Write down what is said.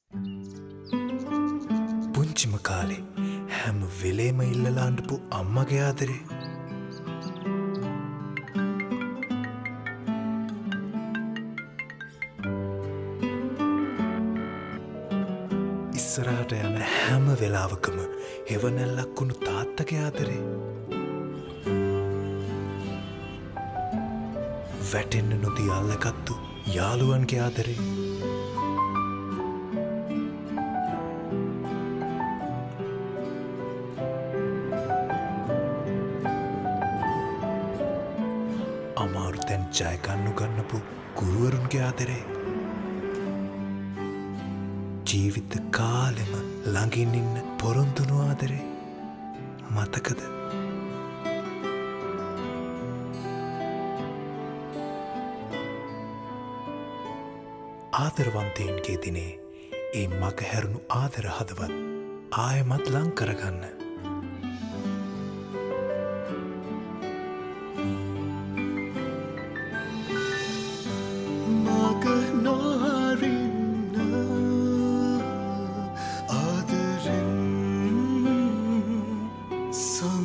පුංචිම කාලේ හැම වෙලේම ඉල්ලලා අඬපු අම්මගේ ආදරේ. ඉස්සරහට යන හැම වෙලාවකම හෙවනැල්ලක් වුණු තාත්තගේ ආදරේ. වැටෙන්න නොදී අල්ලගත්තු යාළුවන්ගේ ආදරේ. අමාරුතැන් ජයගන්නු ගන්නපු ගුරුවරුන්ගේ ආදරේ. ජීවිත කාලෙම ළඟින් ඉන්න පොරොන්දුනු ආදරේ. මතකද? ආදරවන්තයින්ගේ දිනේ ඒ මග හැරුණු ආදර හදවත් ආයමත් ලං කරගන්න. මග නොහරින්න ආදරෙන්